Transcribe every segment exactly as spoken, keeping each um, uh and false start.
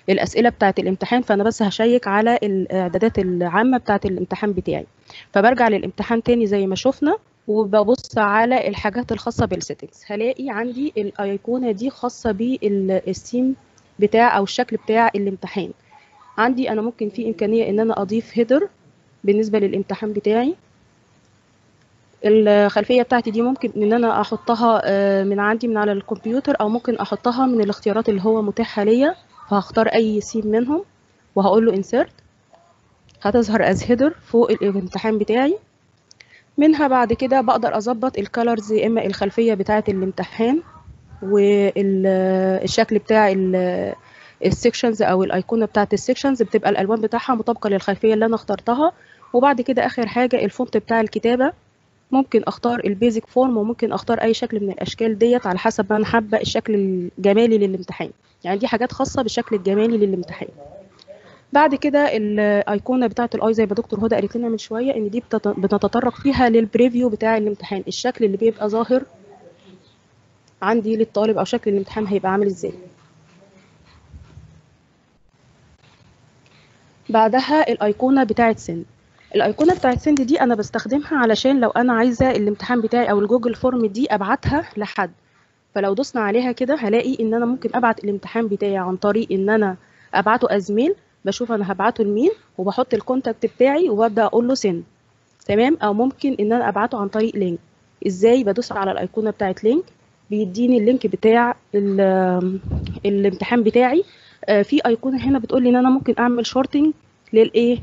الاسئله بتاعه الامتحان، فانا بس هشيك على الاعدادات العامه بتاعه الامتحان بتاعي. فبرجع للامتحان تاني زي ما شفنا، وببص على الحاجات الخاصه بالسيتنجز. هلاقي عندي الايقونه دي خاصه بالثيم بتاع او الشكل بتاع الامتحان. عندي انا ممكن في امكانيه ان انا اضيف هيدر بالنسبه للامتحان بتاعي. الخلفيه بتاعتي دي ممكن ان انا احطها من عندي من على الكمبيوتر، او ممكن احطها من الاختيارات اللي هو متاحه ليا. فهختار اي سيم منهم وهقول له insert. هتظهر as header فوق الامتحان بتاعي. منها بعد كده بقدر اظبط الكالرز، يا اما الخلفيه بتاعه الامتحان والشكل بتاع السكشنز او الايقونه بتاعه السكشنز، بتبقى الالوان بتاعها مطابقه للخلفيه اللي انا اخترتها. وبعد كده اخر حاجه الفونت بتاع الكتابه، ممكن اختار البيزك فورم وممكن اختار اي شكل من الاشكال ديت على حسب ما انا حابه الشكل الجمالي للامتحان. يعني دي حاجات خاصه بالشكل الجمالي للامتحان. بعد كده الايقونه بتاعه الاي زي ما دكتور هدى قالت لنا من شويه ان دي بنتطرق فيها للبريفيو بتاع الامتحان، الشكل اللي بيبقى ظاهر عندي للطالب او شكل الامتحان هيبقى عامل ازاي. بعدها الايقونه بتاعه سند. الايقونه بتاعه سند دي انا بستخدمها علشان لو انا عايزه الامتحان بتاعي او الجوجل فورم دي ابعتها لحد. فلو دوسنا عليها كده هلاقي ان انا ممكن ابعت الامتحان بتاعي عن طريق ان انا ابعته ازميل. بشوف انا هبعته لمين وبحط الكونتاكت بتاعي وببدا اقول له سند. تمام. او ممكن ان انا ابعته عن طريق لينك. ازاي؟ بدوس على الايقونه بتاعت لينك، بيديني اللينك بتاع الامتحان بتاعي. في ايقونه هنا بتقول لي ان انا ممكن اعمل شورتنج للايه.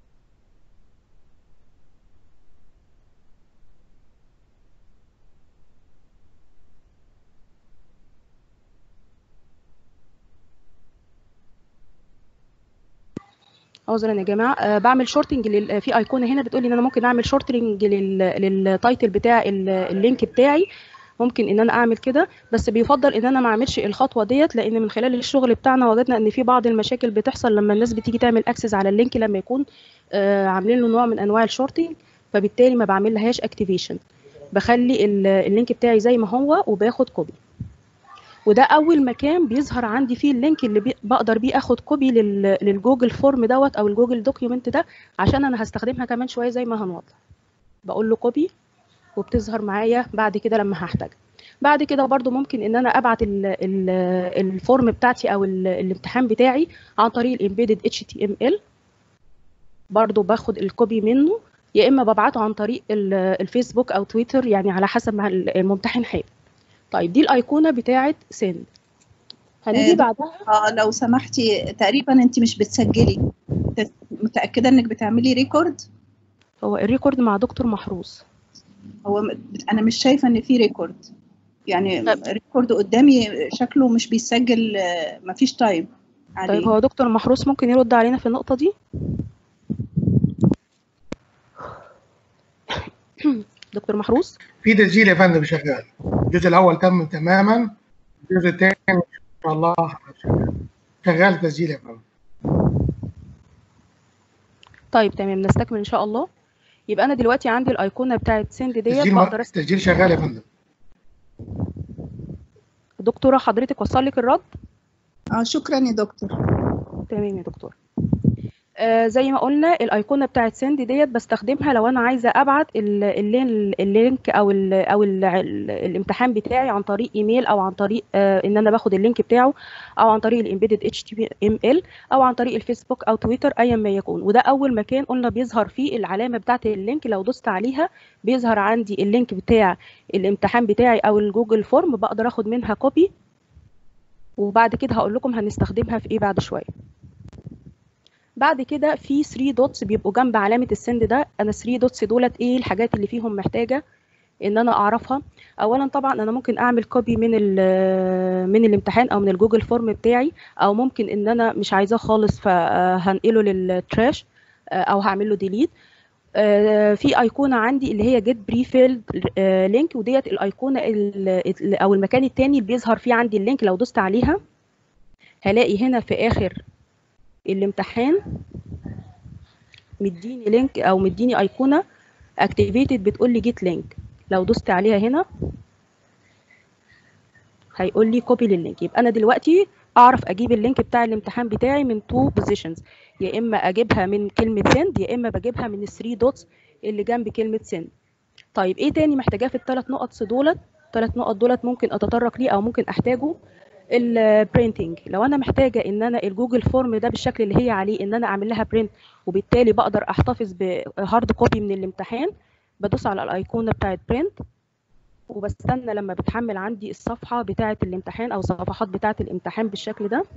عذرا يا جماعه، أه بعمل شورتنج لل... في ايقونه هنا بتقول لي ان انا ممكن اعمل شورتنج لل... للتايتل بتاع اللينك بتاعي. ممكن ان انا اعمل كده، بس بيفضل ان انا ما اعملش الخطوه ديت، لان من خلال الشغل بتاعنا وجدنا ان في بعض المشاكل بتحصل لما الناس بتيجي تعمل اكسس على اللينك لما يكون آه عاملين له نوع من انواع الشورتنج. فبالتالي ما بعمل لهاش اكتيفيشن، بخلي اللينك بتاعي زي ما هو وباخد كوبي. وده اول مكان بيظهر عندي فيه اللينك اللي بي بقدر بيه اخد كوبي لل... للجوجل فورم دوت او الجوجل دوكيومنت ده، عشان انا هستخدمها كمان شويه زي ما هنوضح. بقول له كوبي وبتظهر معايا بعد كده لما هحتاج. بعد كده برضو ممكن ان انا ابعت ال ال الفورم بتاعتي او ال الامتحان بتاعي عن طريق الامبيدد اتش تي ام ال. برضو باخد الكوبي منه، يا اما ببعته عن طريق الفيسبوك او تويتر، يعني على حسب ما الممتحن حابب. طيب دي الايقونه بتاعه سند. هنيجي آه بعدها. اه لو سمحتي، تقريبا انت مش بتسجلي، متاكده انك بتعملي ريكورد؟ هو الريكورد مع دكتور محروس. هو انا مش شايفه ان في ريكورد، يعني ريكورد قدامي شكله مش بيسجل، مفيش تايم عليه. طيب هو دكتور محروس ممكن يرد علينا في النقطه دي؟ دكتور محروس. في تسجيل يا فندم شغال، الجزء الاول تم تماما، الجزء الثاني ان شاء الله شغال شغال تسجيل يا فندم. طيب تمام، نستكمل ان شاء الله. يبقى انا دلوقتي عندي الايقونه بتاعه سند ديت تسجيل بقدر م... التسجيل شغال يا فندم. دكتوره حضرتك وصل لك الرد؟ اه شكرا يا دكتور. تمام يا دكتور. آه زي ما قلنا الايقونه بتاعه سند ديت بستخدمها لو انا عايزه ابعت اللينك او ال او ال الامتحان بتاعي عن طريق ايميل، او عن طريق آه ان انا باخد اللينك بتاعه، او عن طريق الامبيدد اتش تي ام ال، او عن طريق الفيسبوك او تويتر ايا ما يكون. وده اول مكان قلنا بيظهر فيه العلامه بتاعه اللينك. لو دوست عليها بيظهر عندي اللينك بتاع الامتحان بتاعي او الجوجل فورم، بقدر اخد منها كوبي. وبعد كده هقول لكم هنستخدمها في ايه بعد شويه. بعد كده في ثلاثة دوتس بيبقوا جنب علامه السند ده. انا ثلاثة دوتس دولت ايه الحاجات اللي فيهم محتاجه ان انا اعرفها. اولا طبعا انا ممكن اعمل كوبي من من الامتحان او من الجوجل فورم بتاعي، او ممكن ان انا مش عايزاه خالص فهنقله للتراش او هعمل له ديليت. في ايقونه عندي اللي هي جيت بري فيلد لينك، وديت الايقونه او المكان الثاني اللي بيظهر فيه عندي اللينك. لو دوست عليها هلاقي هنا في اخر الامتحان مديني لينك او مديني ايقونه اكتيفيتد بتقول لي جيت لينك. لو دوست عليها هنا هيقول لي كوبي لللينك. يبقى انا دلوقتي اعرف اجيب اللينك بتاع الامتحان بتاعي من تو بوزيشنز، يا اما اجيبها من كلمه سند، يا اما بجيبها من الثري دوتس اللي جنب كلمه سند. طيب ايه تاني محتاجاه في الثلاث نقط دولت؟ الثلاث نقط دولت ممكن اتطرق ليه او ممكن احتاجه. البرينتنج، لو انا محتاجه ان انا الجوجل فورم ده بالشكل اللي هي عليه ان انا اعمل لها برينت، وبالتالي بقدر احتفظ بهارد كوبي من الامتحان، بدوس على الايقونه بتاعت برينت وبستنى لما بتحمل عندي الصفحه بتاعه الامتحان او الصفحات بتاعه الامتحان بالشكل ده.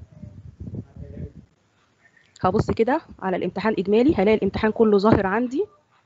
هبص كده على الامتحان اجمالي، هلاقي الامتحان كله ظاهر عندي.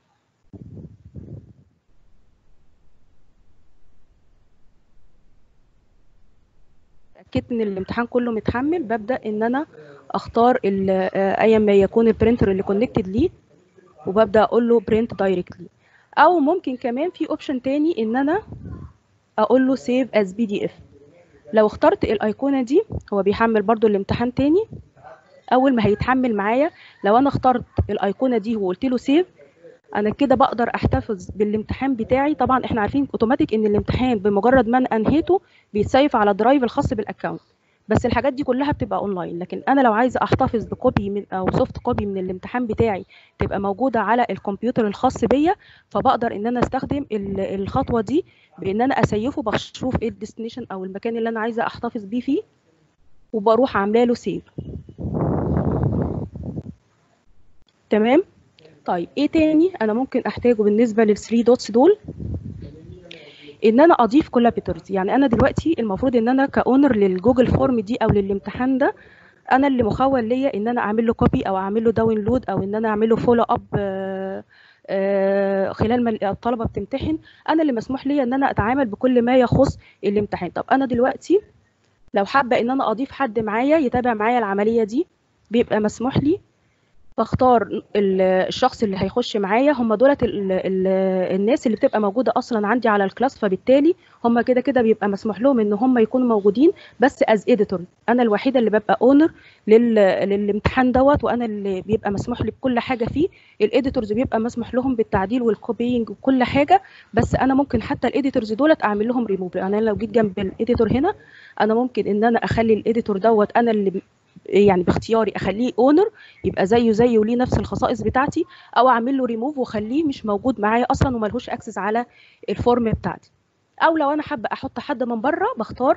اتاكدت ان الامتحان كله متحمل، ببدا ان انا اختار ايا ما يكون البرينتر اللي كونكتد ليه، وببدا اقول له برينت دايركتلي. او ممكن كمان في اوبشن تاني ان انا اقول له سيف از بي دي اف. لو اخترت الايقونه دي هو بيحمل برضو الامتحان تاني. اول ما هيتحمل معايا لو انا اخترت الايقونه دي وقلت له سيف، انا كده بقدر احتفظ بالامتحان بتاعي. طبعا احنا عارفين اوتوماتيك ان الامتحان بمجرد ما انا انهيته بيتسيف على درايف الخاص بالاكونت، بس الحاجات دي كلها بتبقى اونلاين. لكن انا لو عايزه احتفظ بكوبي من او سوفت كوبي من الامتحان بتاعي تبقى موجوده على الكمبيوتر الخاص بيا، فبقدر ان انا استخدم الخطوه دي بان انا اسيفه، بشوف ايه الديستنيشن او المكان اللي انا عايزه احتفظ بيه فيه، وبروح عامله له سيف. تمام. طيب ايه تاني انا ممكن احتاجه بالنسبه للثري دوتس دول؟ ان انا اضيف كولابيتورز. يعني انا دلوقتي المفروض ان انا كاونر للجوجل فورم دي او للامتحان ده، انا اللي مخول ليا ان انا اعمل له كوبي او اعمل له داونلود او ان انا اعمل له فولو اب خلال ما الطلبه بتمتحن. انا اللي مسموح ليا ان انا اتعامل بكل ما يخص الامتحان. طب انا دلوقتي لو حابه ان انا اضيف حد معايا يتابع معايا العمليه دي، بيبقى مسموح لي بختار الشخص اللي هيخش معايا. هم دولت الناس اللي بتبقى موجوده اصلا عندي على الكلاس، فبالتالي هم كده كده بيبقى مسموح لهم ان هم يكونوا موجودين بس از اديتور. انا الوحيده اللي ببقى اونر للامتحان دوت، وانا اللي بيبقى مسموح لي بكل حاجه فيه. الاديتورز بيبقى مسموح لهم بالتعديل والكوبينج وكل حاجه، بس انا ممكن حتى الاديتورز دولت اعمل لهم ريموف. يعني انا لو جيت جنب الاديتور هنا، انا ممكن ان انا اخلي الاديتور دوت انا اللي يعني باختياري اخليه اونر، يبقى زيه زيه وليه نفس الخصائص بتاعتي، او اعمل له ريموف واخليه مش موجود معايا اصلا وملهوش اكسس على الفورم بتاعتي. او لو انا حابه احط حد من بره، بختار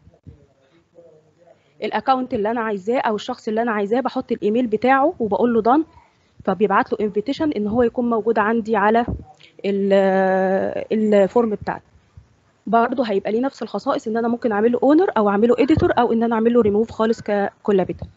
الاكونت اللي انا عايزاه او الشخص اللي انا عايزاه، بحط الايميل بتاعه وبقول له دان، فبيبعت له انفيتيشن ان هو يكون موجود عندي على الفورم بتاعتي. برضه هيبقى ليه نفس الخصائص ان انا ممكن اعمله اونر او اعمله اديتور او ان انا اعمله ريموف خالص ككولابيتور.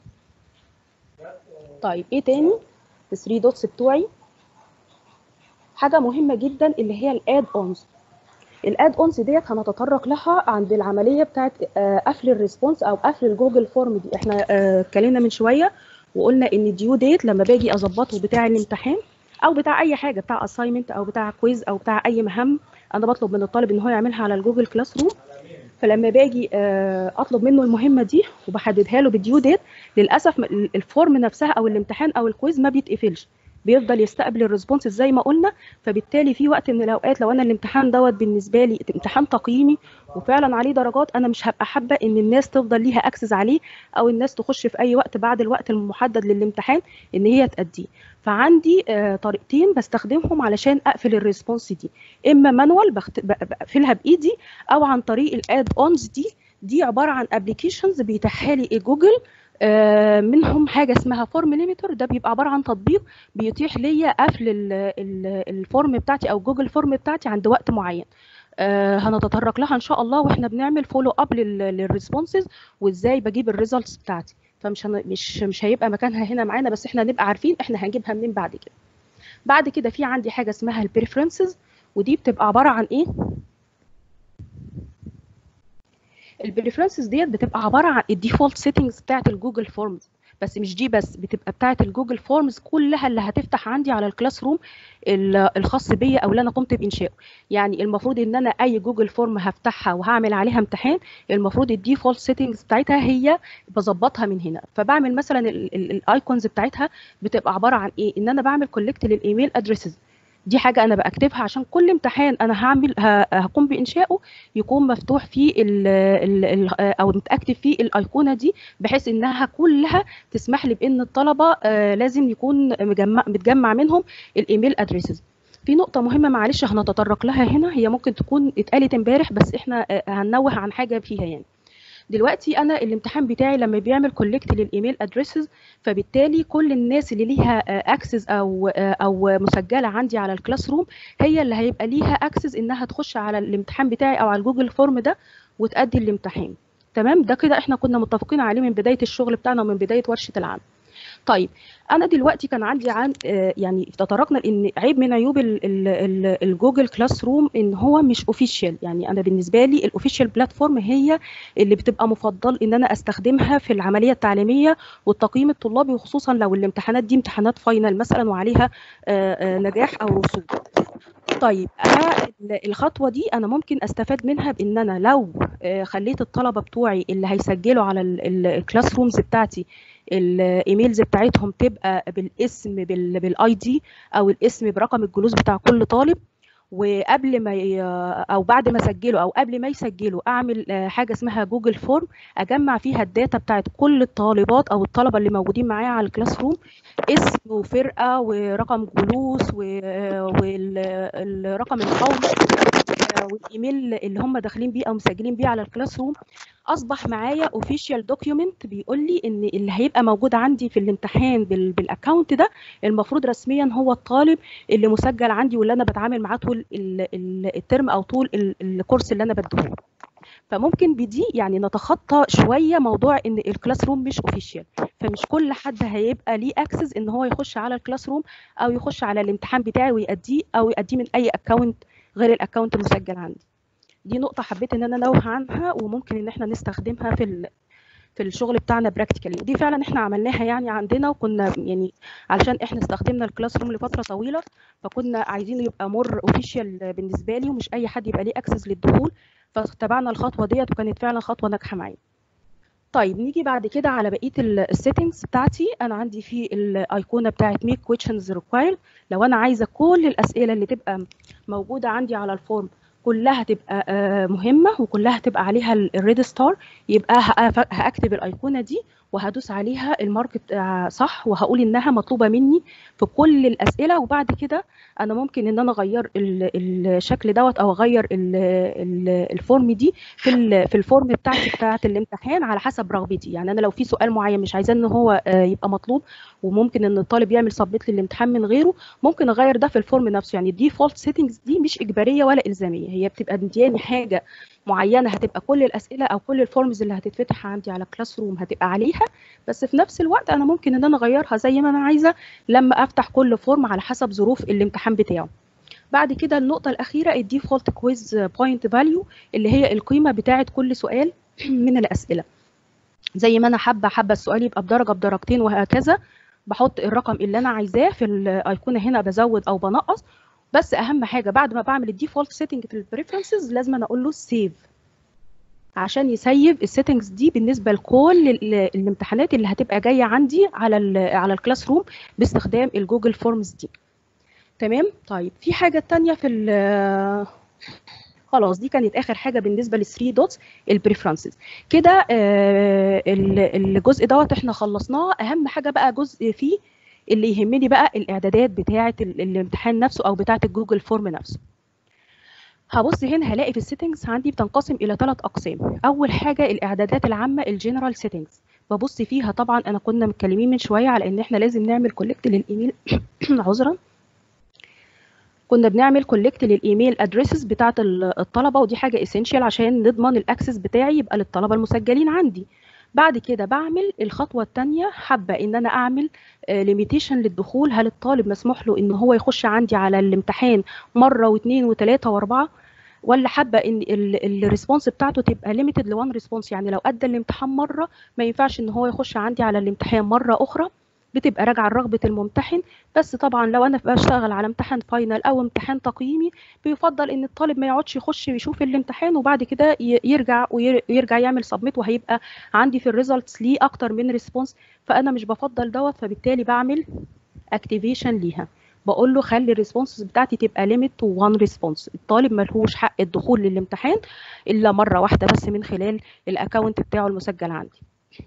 طيب ايه تاني؟ الثري دوتس بتوعي حاجه مهمه جدا اللي هي الاد اونز. الاد اونز ديت هنتطرق لها عند العمليه بتاعت قفل الريسبونس او قفل الجوجل فورم دي. احنا اتكلمنا من شويه وقلنا ان الديو ديت لما باجي اظبطه بتاع الامتحان او بتاع اي حاجه، بتاع اساينمنت او بتاع كويز او بتاع اي مهام انا بطلب من الطالب ان هو يعملها على الجوجل كلاس روم، فلما باجي اطلب منه المهمه دي وبحددها له بالديو ديت، للاسف الفورم نفسها او الامتحان او الكويز ما بيتقفلش، بيفضل يستقبل الريسبونس زي ما قلنا. فبالتالي في وقت من الاوقات لو انا الامتحان دوت بالنسبه لي امتحان تقييمي وفعلا عليه درجات، انا مش هبقى حابه ان الناس تفضل ليها اكسس عليه او الناس تخش في اي وقت بعد الوقت المحدد للامتحان ان هي تأديه. فعندي آه طريقتين بستخدمهم علشان اقفل الريسبونس دي، اما مانوال بقفلها بايدي، او عن طريق الاد اونز دي. دي عباره عن ابلكيشنز بيتاحها لي جوجل، آه منهم حاجه اسمها فورم ليميتر، ده بيبقى عباره عن تطبيق بيتيح ليا قفل الفورم بتاعتي او جوجل فورم بتاعتي عند وقت معين. آه هنتطرق لها ان شاء الله واحنا بنعمل فولو اب للريسبونسز وازاي بجيب الريزلتس بتاعتي. فمش هن... مش مش هيبقى مكانها هنا معانا، بس احنا هنبقى عارفين احنا هنجيبها منين بعد كده. بعد كده في عندي حاجه اسمها البريفرنسز، ودي بتبقى عباره عن ايه؟ البريفرنسز ديت بتبقى عباره عن الديفولت سيتنجز بتاعت الجوجل فورمز، بس مش دي بس، بتبقى بتاعت الجوجل فورمز كلها اللي هتفتح عندي على الكلاس روم الخاص بيا او اللي انا قمت بانشائه. يعني المفروض ان انا اي جوجل فورم هفتحها وهعمل عليها امتحان، المفروض الديفولت سيتنجز بتاعتها هي بظبطها من هنا. فبعمل مثلا الايكونز بتاعتها بتبقى عباره عن ايه؟ ان انا بعمل كولكت للايميل ادريسز، دي حاجه انا باكتبها عشان كل امتحان انا هعمل هقوم بانشائه يكون مفتوح فيه ال ال او متاكتب فيه الايقونه دي، بحيث انها كلها تسمح لي بان الطلبه لازم يكون مجمع متجمع منهم الايميل ادريسز. في نقطة مهمة معلش هنتطرق لها هنا، هي ممكن تكون اتقالت امبارح بس احنا هننوه عن حاجة فيها. يعني دلوقتي انا الامتحان بتاعي لما بيعمل كولكت للايميل ادريسز، فبالتالي كل الناس اللي ليها اكسس او او مسجله عندي على الكلاس روم هي اللي هيبقى ليها اكسس انها تخش على الامتحان بتاعي او على الجوجل فورم ده وتأدي الامتحان. تمام، ده كده احنا كنا متفقين عليه من بدايه الشغل بتاعنا ومن بدايه ورشه العمل. طيب انا دلوقتي كان عندي عن يعني تطرقنا لان عيب من عيوب ال ال ال الجوجل كلاس روم ان هو مش اوفيشال. يعني انا بالنسبه لي الاوفيشال بلاتفورم هي اللي بتبقى مفضل ان انا استخدمها في العمليه التعليميه والتقييم الطلابي، وخصوصا لو الامتحانات دي امتحانات فاينل مثلا وعليها نجاح او رسوب. طيب انا الخطوه دي انا ممكن استفاد منها بان انا لو خليت الطلبه بتوعي اللي هيسجلوا على الكلاس رومز بتاعتي الايميلز بتاعتهم تبقى بالاسم بالاي دي او الاسم برقم الجلوس بتاع كل طالب، وقبل ما ي... او بعد ما اسجله او قبل ما يسجلوا اعمل حاجه اسمها جوجل فورم اجمع فيها الداتا بتاعت كل الطالبات او الطلبه اللي موجودين معايا على الكلاس روم، اسم وفرقه ورقم جلوس والرقم القومي والايميل اللي هم داخلين بيه او مسجلين بيه على الكلاس روم. اصبح معايا اوفيشال دوكيومنت بيقول لي ان اللي هيبقى موجود عندي في الامتحان بالاكونت ده المفروض رسميا هو الطالب اللي مسجل عندي واللي انا بتعامل معاه طول الترم او طول الكورس اللي انا بديه. فممكن بدي يعني نتخطى شويه موضوع ان الكلاس روم مش اوفيشال، فمش كل حد هيبقى ليه اكسس ان هو يخش على الكلاس روم او يخش على الامتحان بتاعي ويأديه او يأديه من اي اكونت غير الاكونت المسجل عندي. دي نقطه حبيت ان انا انوه عنها وممكن ان احنا نستخدمها في في الشغل بتاعنا براكتيكالي، ودي فعلا احنا عملناها يعني عندنا، وكنا يعني علشان احنا استخدمنا الكلاس روم لفتره طويله فكنا عايزين يبقى مور اوفيشال بالنسبه لي ومش اي حد يبقى ليه اكسس للدخول، فتبعنا الخطوه ديت وكانت فعلا خطوه ناجحه معايا. طيب نيجي بعد كده على بقيه السيتنجز بتاعتي. انا عندي في الايقونه بتاعت ميك كويشنز ريكوايرد، لو انا عايزه كل الاسئله اللي تبقى موجوده عندي على الفورم كلها تبقى مهمه وكلها تبقى عليها الريد ستار، يبقى هاكتب الايقونه دي وهدوس عليها المارك صح وهقول انها مطلوبه مني في كل الاسئله، وبعد كده انا ممكن ان انا اغير الشكل دوت او اغير الفورم دي في في الفورم بتاعتي بتاعت الامتحان على حسب رغبتي. يعني انا لو في سؤال معين مش عايزاه ان هو يبقى مطلوب وممكن ان الطالب يعمل سبميت للامتحان من غيره، ممكن اغير ده في الفورم نفسه. يعني الديفولت سيتنجز دي مش اجباريه ولا الزاميه، هي بتبقى مدياني حاجه معينه هتبقى كل الاسئله او كل الفورمز اللي هتتفتح عندي على كلاس روم هتبقى عليها، بس في نفس الوقت انا ممكن ان انا اغيرها زي ما انا عايزه لما افتح كل فورم على حسب ظروف الامتحان بتاعه. بعد كده النقطه الاخيره الديفولت كويز بوينت فاليو، اللي هي القيمه بتاعه كل سؤال من الاسئله. زي ما انا حابه حابه السؤال يبقى بدرجه بدرجتين وهكذا، بحط الرقم اللي انا عايزاه في الايقونه هنا، بزود او بنقص. بس اهم حاجه بعد ما بعمل الديفولت سيتنج في البريفرنسز لازم أنا اقول له سيف عشان يسيب السيتنجز دي بالنسبه لكل الامتحانات اللي هتبقى جايه عندي على ال على الكلاس روم باستخدام الجوجل فورمز دي. تمام. طيب في حاجه ثانيه في خلاص دي كانت اخر حاجه بالنسبه للثري دوتس البريفرنسز كده. آه الجزء دوت احنا خلصناه. اهم حاجه بقى جزء فيه اللي يهمني بقى الاعدادات بتاعه الامتحان نفسه او بتاعه الجوجل فورم نفسه. هبص هنا هلاقي في السيتنجز عندي بتنقسم الى ثلاث اقسام. اول حاجه الاعدادات العامه الجنرال سيتنجز، ببص فيها طبعا انا كنا متكلمين من شويه على ان احنا لازم نعمل كولكت للايميل عذرا كنا بنعمل كولكت للايميل ادريسز بتاعه الطلبه، ودي حاجه اسينشال عشان نضمن الاكسس بتاعي يبقى للطلبه المسجلين عندي. بعد كده بعمل الخطوه الثانيه، حابه ان انا اعمل ليميتيشن للدخول. هل الطالب مسموح له ان هو يخش عندي على الامتحان مره واثنين وثلاثه واربعه، ولا حابه ان الريسبونس بتاعته تبقى ليميتد لوان ريسبونس، يعني لو ادى الامتحان مره ما ينفعش ان هو يخش عندي على الامتحان مره اخرى، بتبقى راجعه لرغبه الممتحن. بس طبعا لو انا بشتغل على امتحان فاينل او امتحان تقييمي بيفضل ان الطالب ما يقعدش يخش يشوف الامتحان وبعد كده يرجع ويرجع يعمل سبميت، وهيبقى عندي في الريزلتس ليه اكتر من ريسبونس، فانا مش بفضل دوت، فبالتالي بعمل اكتيفيشن ليها. بقول له خلي الريسبونسز بتاعتي تبقى ليميت تو وان ريسبونس. الطالب ملهوش حق الدخول للامتحان الا مره واحده بس من خلال الاكونت بتاعه المسجل عندي.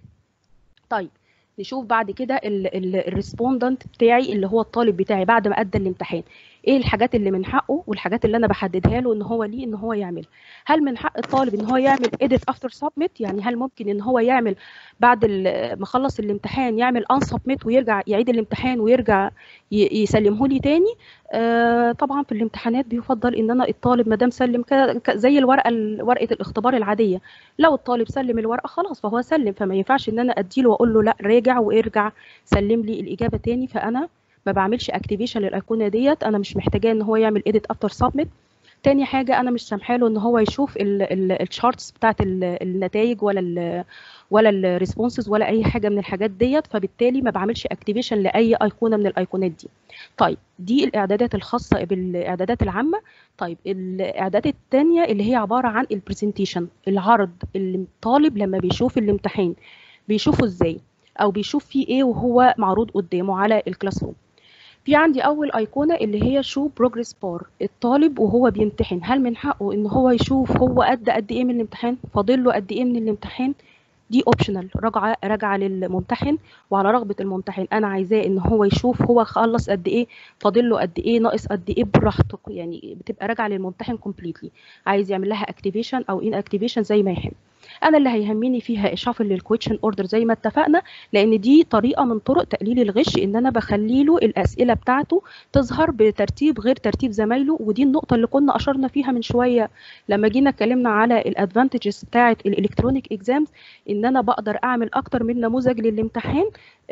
طيب نشوف بعد كده الريسبوندنت بتاعي اللي هو الطالب بتاعي بعد ما ادى الامتحان، ايه الحاجات اللي من حقه والحاجات اللي انا بحددها له ان هو ليه ان هو يعمل. هل من حق الطالب ان هو يعمل edit after submit؟ يعني هل ممكن ان هو يعمل بعد ما خلص الامتحان يعمل unsubmit ويرجع يعيد الامتحان ويرجع يسلمه لي تاني؟ آه طبعا في الامتحانات بيفضل ان انا الطالب ما دام سلم زي الورقه ورقه الاختبار العاديه، لو الطالب سلم الورقه خلاص فهو سلم، فما ينفعش ان انا اديله واقول له لا راجع وارجع سلم لي الاجابه تاني. فانا ما بعملش اكتيفيشن للايقونه ديت، انا مش محتاجاه ان هو يعمل اديت افتر سبميت. تاني حاجه انا مش سامحه له ان هو يشوف الشارتس بتاعت النتائج ولا ال ولا الريسبونسز ولا اي حاجه من الحاجات ديت، فبالتالي ما بعملش اكتيفيشن لاي ايقونه من الايقونات دي. طيب دي الاعدادات الخاصه بالاعدادات العامه. طيب الاعدادات الثانيه اللي هي عباره عن البرزنتيشن، العرض اللي الطالب لما بيشوف الامتحان بيشوفه ازاي او بيشوف فيه ايه وهو معروض قدامه على الكلاس روم. في عندي اول ايقونه اللي هي شو بروجرس بار، الطالب وهو بيمتحن هل من حقه ان هو يشوف هو ادى قد ايه من الامتحان، فاضل له قد ايه من الامتحان. دي اوبشنال، راجعه راجعه للممتحن وعلى رغبه الممتحن، انا عايزاه ان هو يشوف هو خلص قد ايه، فاضل له قد ايه، ناقص قد ايه، براحته، يعني بتبقى راجعه للممتحن كومبليتلي، عايز يعمل لها اكتيفيشن او ان اكتيفيشن زي ما يحب. انا اللي هيهمني فيها شافل للكويشن اوردر زي ما اتفقنا، لان دي طريقه من طرق تقليل الغش، ان انا بخلي له الاسئله بتاعته تظهر بترتيب غير ترتيب زمايله. ودي النقطه اللي كنا اشرنا فيها من شويه لما جينا اتكلمنا على الادفانتجز بتاعه الالكترونيك اكزامز، ان انا بقدر اعمل اكتر من نموذج للامتحان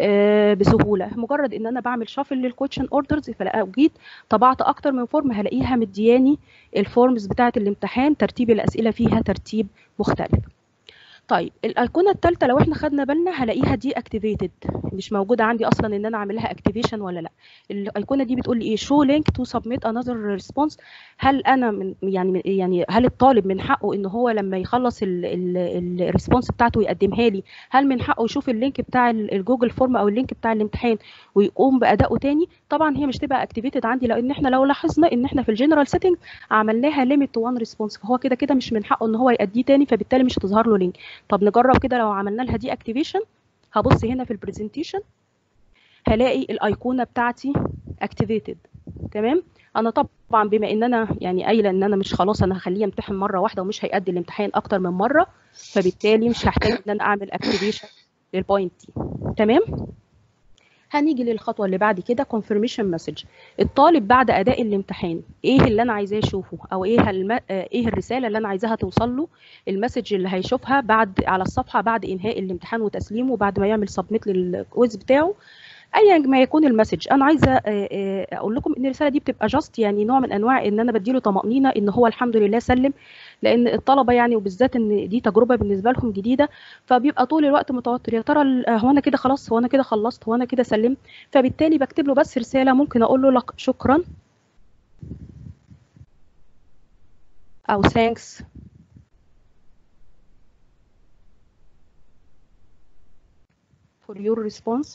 بسهوله. مجرد ان انا بعمل شافل للكويشن اوردرز، فلو جيت طبعت اكتر من فورم هلاقيها مدياني الفورمز بتاعه الامتحان ترتيب الاسئله فيها ترتيب مختلف. طيب الايقونه الثالثه لو احنا خدنا بالنا هلاقيها دي اكتيفيتد، مش موجوده عندي اصلا ان انا اعمل لها اكتيفيشن ولا لا. الايقونه دي بتقول لي ايه؟ شو لينك تو سبميت انذر ريسبونس. هل انا من يعني يعني هل الطالب من حقه ان هو لما يخلص الريسبونس بتاعته يقدمها لي، هل من حقه يشوف اللينك بتاع الجوجل فورم او اللينك بتاع الامتحان ويقوم بادائه تاني؟ طبعا هي مش تبقى اكتيفيتد عندي، لان احنا لو لاحظنا ان احنا في الجنرال سيتنج عملناها ليميت تو وان ريسبونس، فهو كده كده مش من حقه ان هو يأديه تاني، فبالتالي مش هتظهر له لينك. طب نجرب كده لو عملنا لها دي اكتيفيشن، هبص هنا في البرزنتيشن هلاقي الايقونه بتاعتي اكتيفيتد. تمام. انا طبعا بما ان انا يعني قايله ان انا مش خلاص انا هخليه يمتحن مره واحده ومش هيأدي الامتحان اكتر من مره، فبالتالي مش هحتاج ان انا اعمل اكتيفيشن للبوينت دي. تمام. هنيجي للخطوه اللي بعد كده confirmation مسج. الطالب بعد اداء الامتحان ايه اللي انا عايزاه يشوفه، او ايه الم... ايه الرساله اللي انا عايزاها توصل له، المسج اللي هيشوفها بعد على الصفحه بعد انهاء الامتحان وتسليمه بعد ما يعمل سبميت للكويز بتاعه. ايا ما يكون المسج، انا عايزه اقول لكم ان الرساله دي بتبقى جاست يعني نوع من انواع ان انا بديله طمانينه ان هو الحمد لله سلم، لان الطلبه يعني وبالذات ان دي تجربه بالنسبه لهم جديده، فبيبقى طول الوقت متوتر، يا ترى هو انا كده خلاص، هو انا كده خلصت، هو انا كده سلمت. فبالتالي بكتب له بس رساله ممكن اقول له لك شكرا او thanks for your response.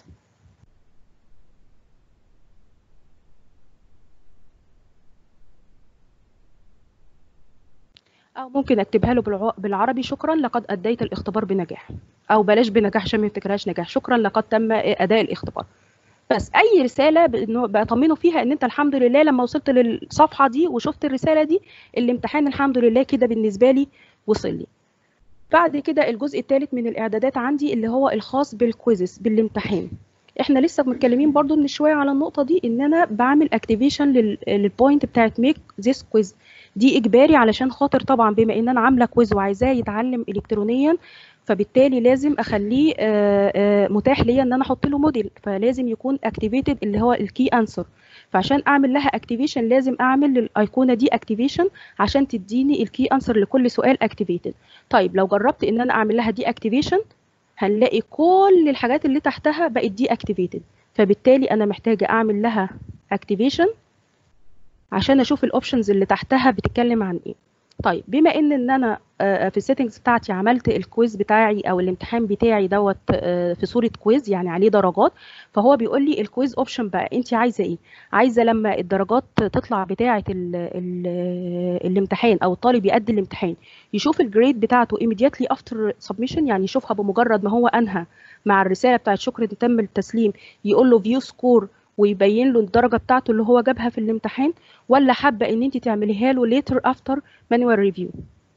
او ممكن اكتبها له بالعربي شكرا لقد اديت الاختبار بنجاح، او بلاش بنجاح عشان ما يفتكرهاش نجاح، شكرا لقد تم اداء الاختبار. بس اي رساله بطمنه فيها ان انت الحمد لله لما وصلت للصفحه دي وشفت الرساله دي الامتحان الحمد لله كده بالنسبه لي وصل لي. بعد كده الجزء الثالث من الاعدادات عندي اللي هو الخاص بالكويزز بالامتحان. احنا لسه متكلمين برضو من شويه على النقطه دي ان انا بعمل اكتيفيشن للبوينت بتاعت ميك ذيس كويز، دي اجباري علشان خاطر طبعا بما ان انا عامله كويز وعايزاه يتعلم الكترونيا، فبالتالي لازم اخليه متاح ليا ان انا احط له موديل، فلازم يكون اكتيفيتد اللي هو الكي انسر. فعشان اعمل لها اكتيفيشن لازم اعمل للايقونه دي اكتيفيشن عشان تديني الكي انسر لكل سؤال اكتيفيتد. طيب لو جربت ان انا اعمل لها دي اكتيفيشن هنلاقي كل الحاجات اللي تحتها بقت دي اكتيفيتد، فبالتالي انا محتاجه اعمل لها اكتيفيشن عشان اشوف الاوبشنز اللي تحتها بتتكلم عن ايه. طيب بما ان ان انا في السيتنجز بتاعتي عملت الكويز بتاعي او الامتحان بتاعي دوت في صوره كويز يعني عليه درجات، فهو بيقول لي الكويز اوبشن بقى انت عايزه ايه؟ عايزه لما الدرجات تطلع بتاعه ال ال الامتحان او الطالب يؤدي الامتحان يشوف الجريد بتاعته immediately after submission، يعني يشوفها بمجرد ما هو انهى مع الرساله بتاعه شكر تم التسليم، يقول له فيو سكور ويبين له الدرجه بتاعته اللي هو جابها في الامتحان، ولا حابه ان انت تعمليها له later after manual review؟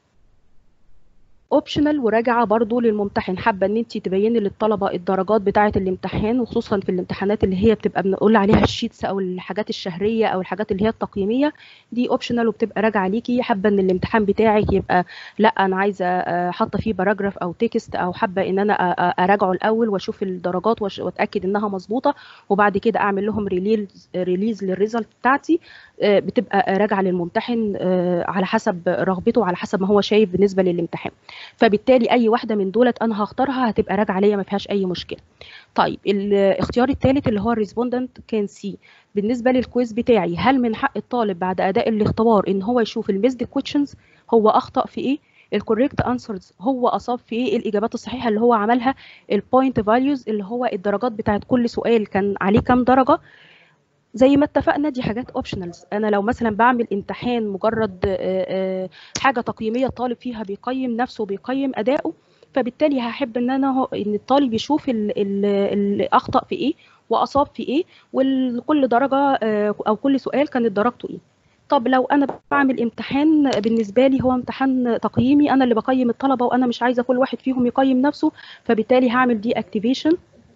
اوبشنال وراجعه برضو للممتحن، حابه ان انت تبيني للطلبه الدرجات بتاعه الامتحان، وخصوصا في الامتحانات اللي هي بتبقى بنقول عليها الشيتس او الحاجات الشهريه او الحاجات اللي هي التقييميه، دي اوبشنال وبتبقى راجعه ليكي. حابه ان الامتحان بتاعك يبقى لا انا عايزه حاطه فيه باراجراف او تكست، او حابه ان انا اراجعه الاول واشوف الدرجات واتاكد انها مظبوطه وبعد كده اعمل لهم ريليز ريليز للريزلت بتاعتي، بتبقى راجعه للممتحن على حسب رغبته وعلى حسب ما هو شايف بالنسبه للامتحان. فبالتالي اي واحده من دولت انا هختارها هتبقى راجعه ليا ما فيهاش اي مشكله. طيب الاختيار الثالث اللي هو الريسبوندنت كان سي، بالنسبه للكويز بتاعي هل من حق الطالب بعد اداء الاختبار ان هو يشوف الميسد كويشنز هو اخطا في ايه، الكوريكت انسرز هو اصاب في ايه، الاجابات الصحيحه اللي هو عملها، البوينت فاليوز اللي هو الدرجات بتاعت كل سؤال كان عليه كام درجه. زي ما اتفقنا دي حاجات اوبشنالز، انا لو مثلا بعمل امتحان مجرد حاجه تقييميه الطالب فيها بيقيم نفسه وبيقيم اداؤه، فبالتالي هحب ان انا ان الطالب يشوف اللي اخطا في ايه واصاب في ايه، وكل درجه او كل سؤال كانت درجته ايه. طب لو انا بعمل امتحان بالنسبه لي هو امتحان تقييمي، انا اللي بقيم الطلبه وانا مش عايزه كل واحد فيهم يقيم نفسه، فبالتالي هعمل دي اكتيفيشن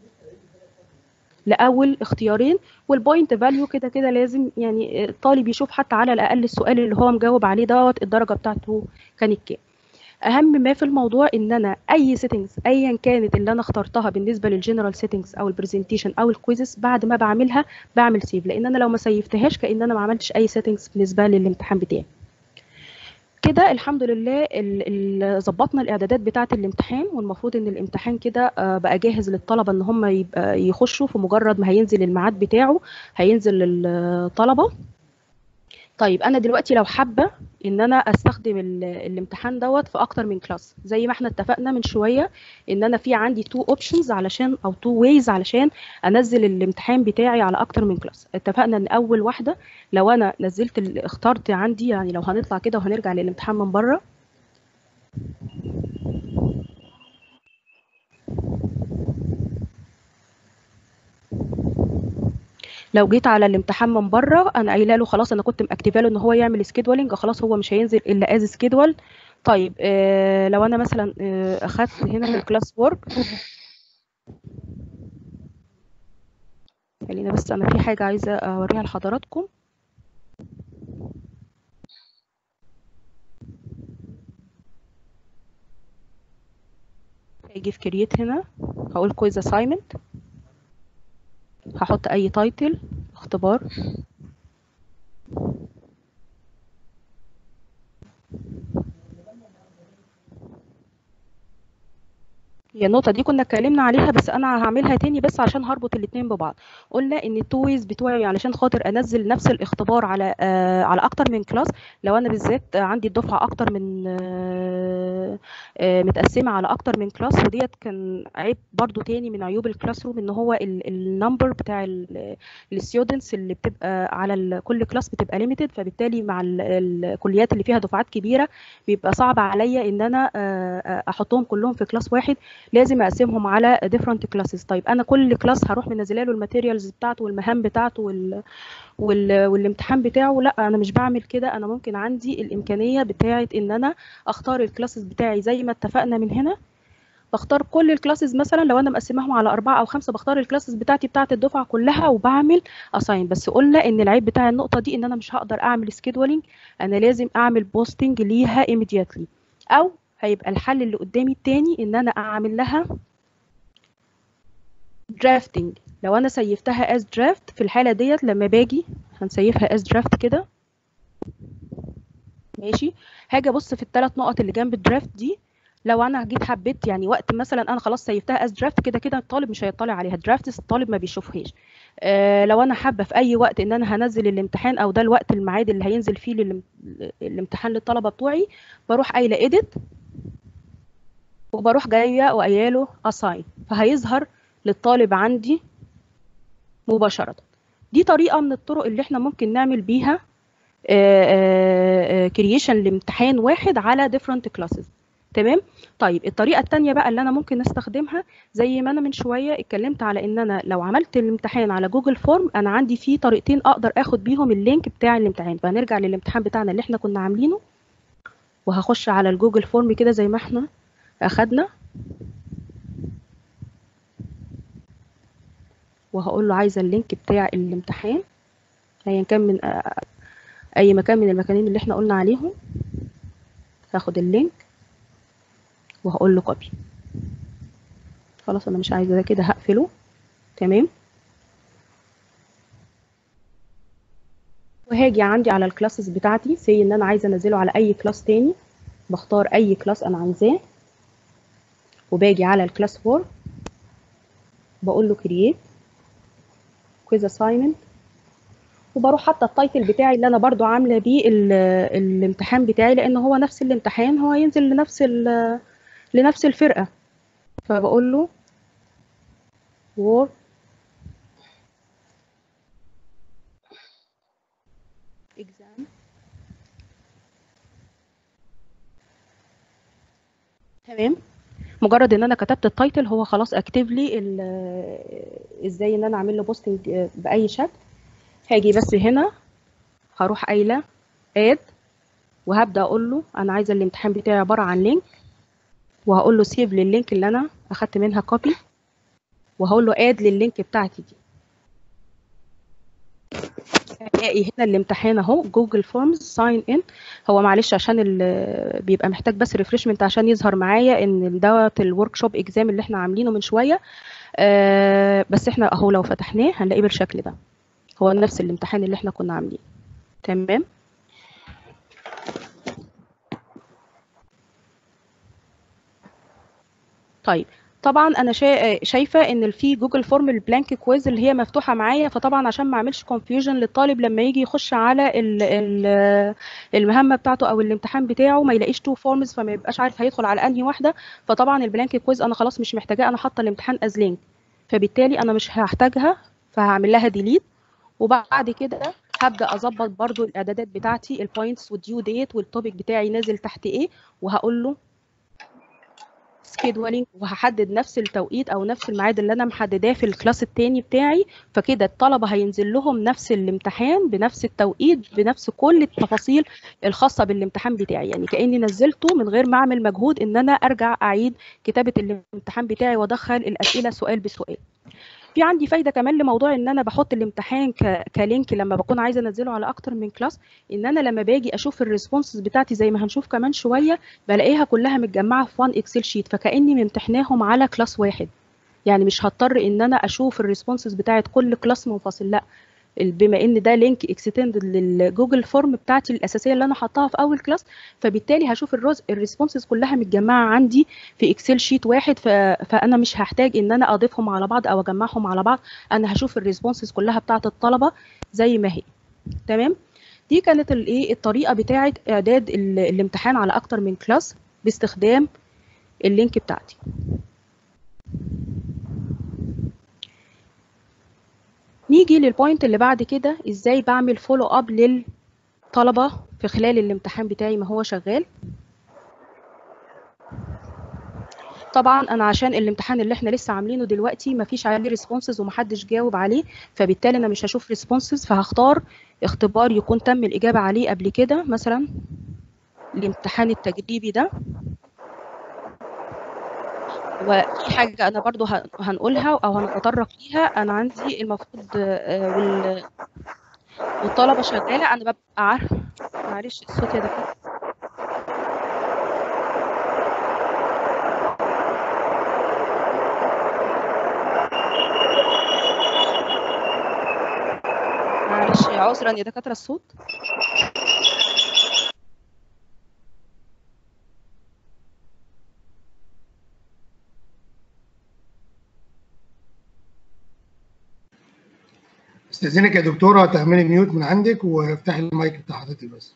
لاول اختيارين. والبوينت فاليو كده كده لازم يعني الطالب يشوف حتى على الاقل السؤال اللي هو مجاوب عليه دوت الدرجه بتاعته كانت كام. اهم ما في الموضوع ان انا اي سيتنجز ايا كانت اللي انا اخترتها بالنسبه للجنرال سيتنجز او البرزنتيشن او الكويزز بعد ما بعملها بعمل سيف، لان انا لو ما سيفتهاش كأن انا ما عملتش اي سيتنجز بالنسبه للامتحان بتاعي. كده الحمد لله ظبطنا الاعدادات بتاعه الامتحان، والمفروض ان الامتحان كده بقى جاهز للطلبه ان هم يبقى يخشوا في مجرد ما هينزل الميعاد بتاعه هينزل للطلبه. طيب انا دلوقتي لو حابه ان انا استخدم الامتحان دوت في اكتر من كلاس، زي ما احنا اتفقنا من شويه ان انا في عندي تو اوبشنز علشان او تو ويز علشان انزل الامتحان بتاعي على اكتر من كلاس. اتفقنا ان اول واحده لو انا نزلت اخترت عندي، يعني لو هنطلع كده وهنرجع للامتحان من بره، لو جيت على الامتحان من بره انا قايله له خلاص، انا كنت ماكتفه له ان هو يعمل سكيدولينج، خلاص هو مش هينزل الا از سكيدول. طيب آه لو انا مثلا آه اخدت هنا في الكلاس وورك، خلينا بس انا في حاجه عايزه اوريها لحضراتكم. هيجي في كرييت هنا هقول كويز اساينمنت، هحط اي تايتل اختبار، هي النقطة دي كنا اتكلمنا عليها بس أنا هعملها تاني بس عشان هربط الاتنين ببعض. قلنا إن التو ويز بتوعي علشان خاطر أنزل نفس الاختبار على آه على أكتر من كلاس، لو أنا بالذات عندي الدفعة أكتر من آه آه متقسمة على أكتر من كلاس، وديت كان عيب برضو تاني من عيوب الكلاس روم إن هو النمبر بتاع الستودنتس اللي بتبقى على كل كلاس بتبقى ليميتد، فبالتالي مع الكليات اللي فيها دفعات كبيرة بيبقى صعب عليا إن أنا آه أحطهم كلهم في كلاس واحد، لازم اقسمهم على different classes. طيب انا كل كلاس هروح منزله له الماتيريالز بتاعته والمهام بتاعته وال... وال... والامتحان بتاعه، لا انا مش بعمل كده. انا ممكن عندي الامكانيه بتاعه ان انا اختار الكلاسز بتاعي زي ما اتفقنا من هنا، بختار كل الكلاسز، مثلا لو انا مقسماهم على أربعة أو خمسة بختار الكلاسز بتاعتي بتاعت الدفعة كلها وبعمل أساين. بس قلنا إن العيب بتاع النقطة دي إن أنا مش هقدر أعمل سكيدولينج، أنا لازم أعمل بوستنج ليها immediately، أو هيبقى الحل اللي قدامي التاني إن أنا أعمل لها درافتنج. لو أنا سيفتها as draft في الحالة ديت لما باجي هنسيفها as draft كده ماشي، هاجي أبص في الثلاث نقط اللي جنب الدرافت دي لو انا جيت حبيت يعني وقت مثلا انا خلاص سيفتها از درافت، كده كده الطالب مش هيطلع عليها، درافت الطالب ما بيشوفهاش. آه لو انا حابه في اي وقت ان انا هنزل الامتحان او ده الوقت الميعاد اللي هينزل فيه للم... الامتحان للطلبه بتوعي، بروح قايله edit وبروح جايه وقايله له assign، فهيظهر للطالب عندي مباشره. دي طريقه من الطرق اللي احنا ممكن نعمل بيها كرييشن لامتحان واحد على different classes. تمام. طيب الطريقه الثانيه بقى اللي انا ممكن استخدمها، زي ما انا من شويه اتكلمت على ان انا لو عملت الامتحان على جوجل فورم، انا عندي فيه طريقتين اقدر اخد بيهم اللينك بتاع الامتحان. فهنرجع للامتحان بتاعنا اللي احنا كنا عاملينه، وهخش على الجوجل فورم كده زي ما احنا اخدنا، وهقول له عايزه اللينك بتاع الامتحان ايا كان من اي مكان من المكانين اللي احنا قلنا عليهم. هاخد اللينك وهقول له كوبي. خلاص انا مش عايزه ده كده، هقفله. تمام. وهاجي عندي على الكلاسز بتاعتي، سي ان انا عايزه انزله على اي كلاس تاني، بختار اي كلاس انا عايزاه، وباجي على الكلاس فور بقول له كرييت كويز اساينمنت، وبروح حاطه التايتل بتاعي اللي انا برضو عامله بيه الامتحان بتاعي، لان هو نفس الامتحان هو هينزل لنفس لنفس الفرقه. فبقول له وور اكزام. تمام. مجرد ان انا كتبت التايتل هو خلاص اكتب لي ازاي ان انا اعمل له بوستنج باي شكل. هاجي بس هنا هروح قايله اد، وهبدا اقول له انا عايزه الامتحان بتاعي عباره عن لينك، وهقول له سيف لللينك اللي انا اخدت منها كوبي، وهقول له اد لللينك بتاعتي دي. هلاقي هنا الامتحان اهو جوجل فورمز ساين ان. هو معلش عشان بيبقى محتاج بس ريفرشمنت عشان يظهر معايا ان دوت الورك شوب اكزام اللي احنا عاملينه من شويه. آه بس احنا اهو لو فتحناه هنلاقيه بالشكل ده، هو نفس الامتحان اللي احنا كنا عاملينه. تمام. طيب طبعا انا شا... شايفه ان في جوجل فورم البلانك كويز اللي هي مفتوحه معايا، فطبعا عشان ما اعملش كونفيوجن للطالب لما يجي يخش على ال... ال... المهمه بتاعته او الامتحان بتاعه ما يلاقيش تو فورمز، فما يبقاش عارف هيدخل على انهي واحده. فطبعا البلانك كويز انا خلاص مش محتاجاه، انا حاطه الامتحان از لينك، فبالتالي انا مش هحتاجها، فهعمل لها ديليت. وبعد كده هبدا اظبط برضو الاعدادات بتاعتي، البوينتس والديو ديت والتوبيك بتاعي نازل تحت ايه، وهقول له سكيدولينج، وهحدد نفس التوقيت او نفس الميعاد اللي انا محدداه في الكلاس التاني بتاعي. فكده الطلبه هينزل لهم نفس الامتحان بنفس التوقيت بنفس كل التفاصيل الخاصه بالامتحان بتاعي، يعني كاني نزلته من غير ما اعمل مجهود ان انا ارجع اعيد كتابه الامتحان بتاعي وادخل الاسئله سؤال بسؤال. في عندي فايده كمان لموضوع ان انا بحط الامتحان ك... كلينك لما بكون عايزه انزله على اكتر من كلاس، ان انا لما باجي اشوف الريسبونسز بتاعتي زي ما هنشوف كمان شويه بلاقيها كلها متجمعه في وان اكسل شيت، فكاني ممتحناهم على كلاس واحد. يعني مش هضطر ان انا اشوف الريسبونسز بتاعت كل كلاس منفصل، لا، بما ان ده لينك اكستندد للجوجل فورم بتاعتي الاساسيه اللي انا حطاها في اول كلاس، فبالتالي هشوف الرز الريسبونسز كلها متجمعه عندي في اكسل شيت واحد. ف... فانا مش هحتاج ان انا اضيفهم على بعض او اجمعهم على بعض، انا هشوف الريسبونسز كلها بتاعت الطلبه زي ما هي. تمام. دي كانت الايه الطريقه بتاعه اعداد الامتحان على اكتر من كلاس باستخدام اللينك بتاعتي. نيجي للبوينت اللي بعد كده، ازاي بعمل فولو اب للطلبه في خلال الامتحان بتاعي ما هو شغال. طبعا انا عشان الامتحان اللي احنا لسه عاملينه دلوقتي مفيش عليه ريسبونسز ومحدش جاوب عليه، فبالتالي انا مش هشوف ريسبونسز، فهختار اختبار يكون تم الاجابه عليه قبل كده، مثلا الامتحان التجريبي ده. وفي حاجه انا برضو هنقولها او هنتطرق ليها، انا عندي المفروض وال... والطلبه شغاله، انا ببقى عارفه. معلش الصوت يا دكتور. معلش عذرا يا دكاتره الصوت. استاذنك يا دكتوره تعملي ميوت من عندك وافتحي المايك بتاع حضرتك بس.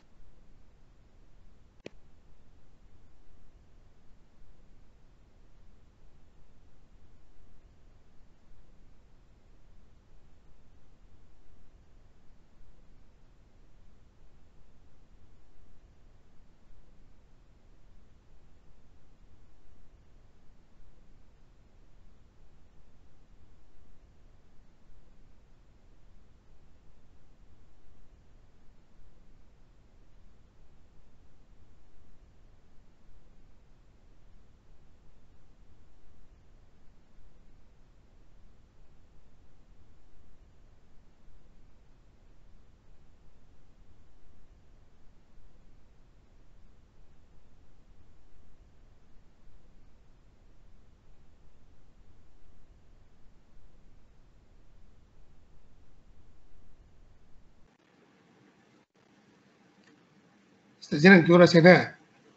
استاذنك دكتوره سناء.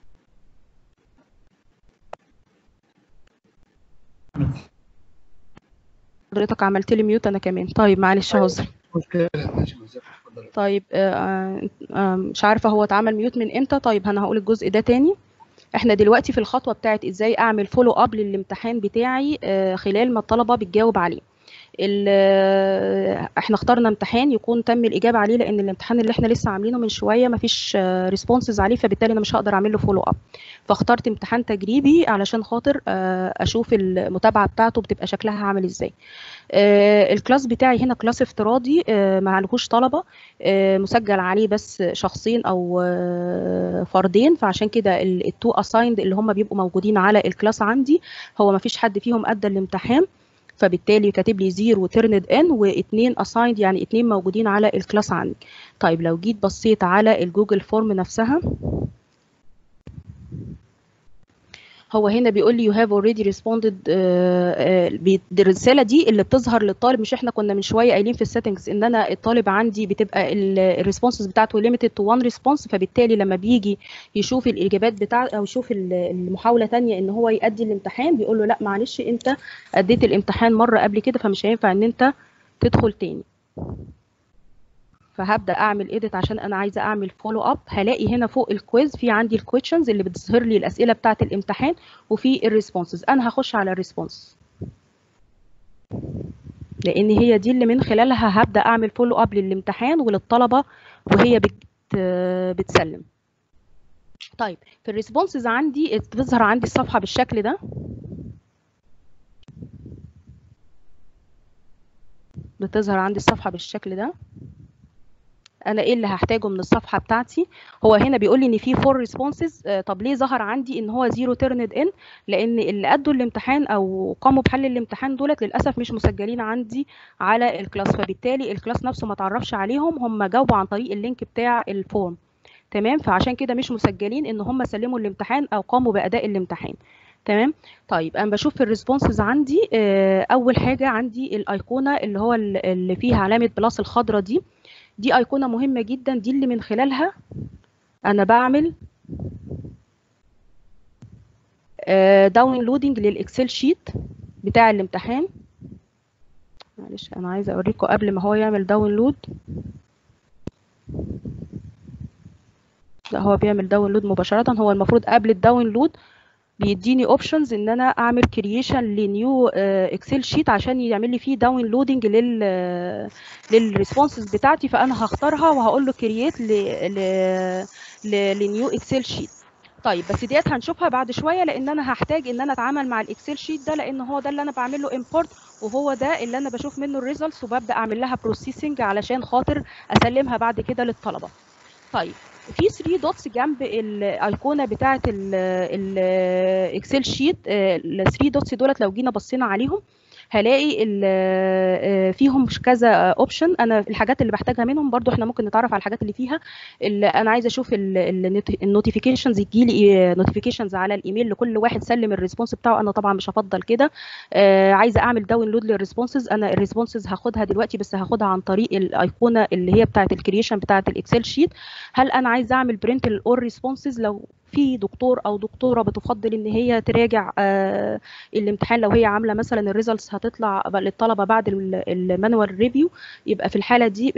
حضرتك عملت لي ميوت انا كمان. طيب معلش هعذر. مشكله ماشي. طيب آه آه مش عارفه هو اتعمل ميوت من امتى. طيب انا هقول الجزء ده تاني. احنا دلوقتي في الخطوه بتاعت ازاي اعمل فولو اب للامتحان بتاعي آه خلال ما الطلبه بتجاوب عليه. احنا اخترنا امتحان يكون تم الاجابه عليه، لان الامتحان اللي احنا لسه عاملينه من شويه مفيش ريسبونسز عليه، فبالتالي انا مش هقدر اعمل له فولو اب. فاخترت امتحان تجريبي علشان خاطر اشوف المتابعه بتاعته بتبقى شكلها عامل ازاي. الكلاس بتاعي هنا كلاس افتراضي ما عليهوش طلبه، مسجل عليه بس شخصين او فردين، فعشان كده التو اسايند اللي هم بيبقوا موجودين على الكلاس عندي هو مفيش حد فيهم ادى الامتحان، فبالتالي كاتب لي زيرو تيرند ان واثنين اسايند، يعني اثنين موجودين على الكلاس عندي. طيب لو جيت بصيت على الجوجل فورم نفسها، هو هنا بيقول لي you have already responded. الرساله دي اللي بتظهر للطالب، مش احنا كنا من شويه قايلين في السيتنجز ان انا الطالب عندي بتبقى الريسبونسز بتاعته limited to one response، فبالتالي لما بيجي يشوف الاجابات بتاعته او يشوف المحاوله ثانيه ان هو يؤدي الامتحان بيقول له لا معلش انت اديت الامتحان مره قبل كده فمش هينفع ان انت تدخل تاني. فهبدا اعمل اديت عشان انا عايزه اعمل فولو اب. هلاقي هنا فوق الكويز في عندي الكويشنز اللي بتظهر لي الاسئله بتاعه الامتحان، وفي الريسبونسز. انا هخش على الريسبونس لان هي دي اللي من خلالها هبدا اعمل فولو اب للامتحان وللطلبه وهي بت بتسلم. طيب في الريسبونسز عندي بتظهر عندي الصفحه بالشكل ده، بتظهر عندي الصفحه بالشكل ده. انا ايه اللي هحتاجه من الصفحه بتاعتي؟ هو هنا بيقول لي ان في فور ريسبونسز. طب ليه ظهر عندي ان هو زيرو تيرند ان؟ لان اللي ادوا الامتحان او قاموا بحل الامتحان دولت للاسف مش مسجلين عندي على الكلاس، فبالتالي الكلاس نفسه ما تعرفش عليهم، هم جاوبوا عن طريق اللينك بتاع الفورم. تمام، فعشان كده مش مسجلين ان هم سلموا الامتحان او قاموا باداء الامتحان. تمام. طيب انا بشوف في الريسبونسز عندي اول حاجه عندي الايقونه اللي هو اللي فيها علامه بلس الخضراء دي. دي ايقونه مهمه جدا، دي اللي من خلالها انا بعمل داونلودنج للاكسل شيت بتاع الامتحان. معلش انا عايزه اوريكم قبل ما هو يعمل داونلود. لا هو بيعمل داونلود مباشره. هو المفروض قبل الداونلود بيديني اوبشنز ان انا اعمل كرييشن لنيو اكسل شيت عشان يعمل لي فيه داونلودنج لل للريسبونسز بتاعتي، فانا هختارها وهقول له كرييت لنيو اكسل شيت. طيب بس ديت هنشوفها بعد شويه، لان انا هحتاج ان انا اتعامل مع الاكسل شيت ده، لان هو ده اللي انا بعمل له امبورت، وهو ده اللي انا بشوف منه الريزلتس وببدا اعمل لها بروسيسنج علشان خاطر اسلمها بعد كده للطلبه. طيب في ثلاثة دوتس جنب الايقونه بتاعه الاكسل شيت. ال ثلاثة دوتس دولت لو جينا بصينا عليهم هلاقي فيهم كذا اوبشن. انا الحاجات اللي بحتاجها منهم برضو احنا ممكن نتعرف على الحاجات اللي فيها. اللي انا عايزه اشوف النوتيفيكيشنز، يجي لي نوتيفيكيشنز على الايميل لكل واحد سلم الريسبونس بتاعه. انا طبعا مش هفضل كده. عايزه اعمل داونلود للريسبونسز. انا الريسبونسز هاخدها دلوقتي بس هاخدها عن طريق الايقونه اللي هي بتاعه الكرييشن بتاعه الاكسل شيت. هل انا عايزه اعمل برنت للاول ريسبونسز؟ لو في دكتور او دكتوره بتفضل ان هي تراجع آه الامتحان لو هي عامله مثلا الريزلتس هتطلع للطلبه بعد المانوال ريفيو، يبقى في الحاله دي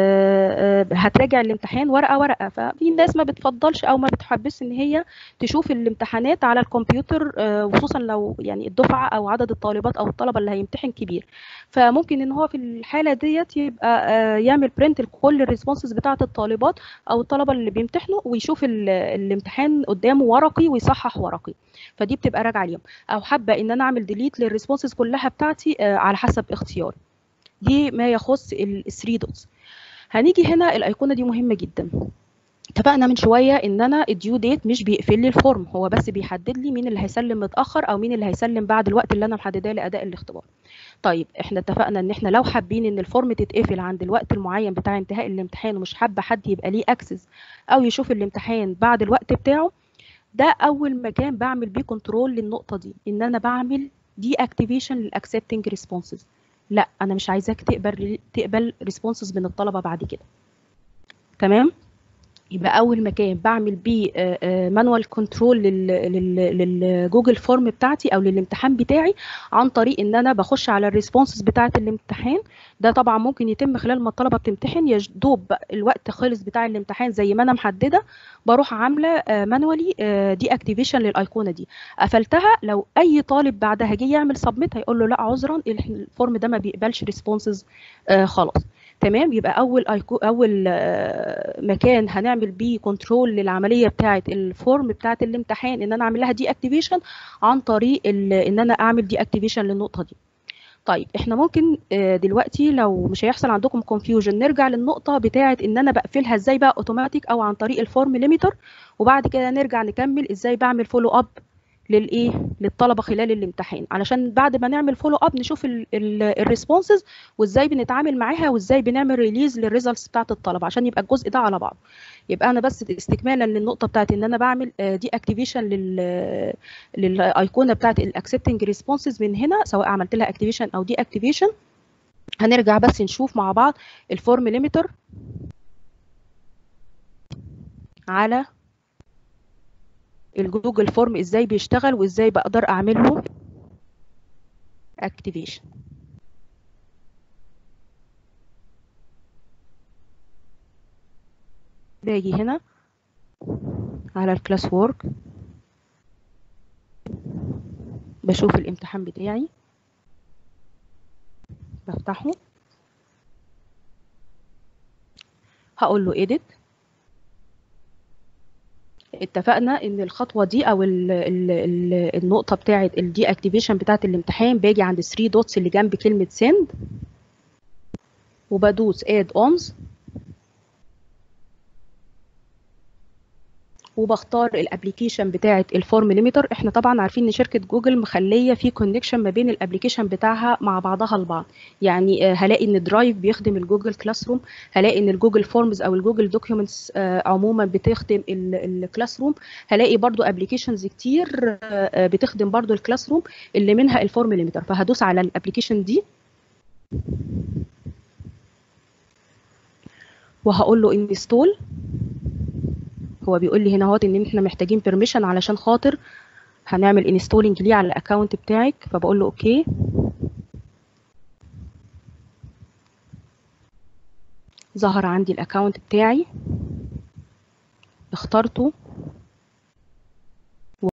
آه آه هتراجع الامتحان ورقه ورقه. ففي ناس ما بتفضلش او ما بتحبش ان هي تشوف الامتحانات على الكمبيوتر، آه خصوصا لو يعني الدفعه او عدد الطالبات او الطلبه اللي هيمتحن كبير. فممكن ان هو في الحاله ديت يبقى آه يعمل برنت لكل الريسبونسز بتاعه الطالبات او الطلبه اللي بيمتحنوا، ويشوف الامتحان قدامه ورقي ويصحح ورقي. فدي بتبقى راجعه ليهم. او حابه ان انا اعمل ديليت للريسبونسز كلها بتاعتي آه على حسب اختياري. دي ما يخص الثري دوتس. هنيجي هنا الايقونه دي مهمه جدا. اتفقنا من شويه ان انا الديو ديت مش بيقفل لي الفورم، هو بس بيحدد لي مين اللي هيسلم متاخر او مين اللي هيسلم بعد الوقت اللي انا محدداه لاداء الاختبار. طيب احنا اتفقنا ان احنا لو حابين ان الفورم تتقفل عند الوقت المعين بتاع انتهاء الامتحان ومش حابه حد يبقى ليه اكسس او يشوف الامتحان بعد الوقت بتاعه، ده اول مكان بعمل بيه كنترول للنقطه دي، ان انا بعمل دي اكتيفيشن للاكسبتنج ريسبونسز. لا انا مش عايزاك تقبل تقبل ريسبونسز من الطلبه بعد كده. تمام؟ يبقى اول مكان بعمل بيه مانوال كنترول للجوجل فورم بتاعتي او للامتحان بتاعي عن طريق ان انا بخش على الريسبونسز بتاعه الامتحان. ده طبعا ممكن يتم خلال ما الطلبه بتمتحن، يا دوب الوقت خلص بتاع الامتحان زي ما انا محدده، بروح عامله مانوالي دي اكتيفيشن للايقونه دي، قفلتها. لو اي طالب بعدها جه يعمل سبميت هيقول له لا عذرا الفورم ده ما بيقبلش ريسبونسز خلاص. تمام؟ يبقى اول أيكو اول مكان هنعمل بيه كنترول للعمليه بتاعه الفورم بتاعه الامتحان ان انا اعمل لها دي اكتيفيشن عن طريق ان انا اعمل دي اكتيفيشن للنقطه دي. طيب احنا ممكن دلوقتي لو مش هيحصل عندكم كونفيوجن نرجع للنقطه بتاعه ان انا بقفلها ازاي بقى اوتوماتيك او عن طريق الفورم ليميتر، وبعد كده نرجع نكمل ازاي بعمل فولو اب للايه للطلبه خلال الامتحان، علشان بعد ما نعمل فولو اب نشوف الريسبونسز وازاي بنتعامل معاها وازاي بنعمل ريليز للريزلتس بتاعه الطلبه، عشان يبقى الجزء ده على بعض. يبقى انا بس استكمالا للنقطه بتاعت ان انا بعمل دي اكتيفيشن لل للايقونه بتاعت الاكسبتنج ريسبونسز من هنا، سواء عملت لها اكتيفيشن او دي اكتيفيشن. هنرجع بس نشوف مع بعض الفورم ليميتر على الجوجل فورم ازاي بيشتغل وازاي بقدر اعمل له اكتيفيشن. باجي هنا على الكلاس وورك، بشوف الامتحان بتاعي، بفتحه، هقول له edit. اتفقنا ان الخطوه دي او ال ال ال النقطه بتاعه الدي اكتيفيشن بتاعه الامتحان باجي عند ثري دوتس اللي جنب كلمه send وبدوس add ons وبختار الابلكيشن بتاعه الفورم ليميتر. احنا طبعا عارفين ان شركه جوجل مخليه في كونكشن ما بين الابلكيشن بتاعها مع بعضها البعض، يعني هلاقي ان درايف بيخدم الجوجل كلاس روم، هلاقي ان الجوجل فورمز او الجوجل دوكيومنتس عموما بتخدم الكلاس روم، هلاقي برضو ابلكيشنز كتير بتخدم برضو الكلاس روم اللي منها الفورم ليميتر. فهدوس على الابلكيشن دي وهقول له انستول. هو بيقول لي هنا اهوت ان احنا محتاجين بيرميشن علشان خاطر هنعمل انستولينج ليه على الاكونت بتاعك، فبقول له اوكي. ظهر عندي الاكونت بتاعي، اخترته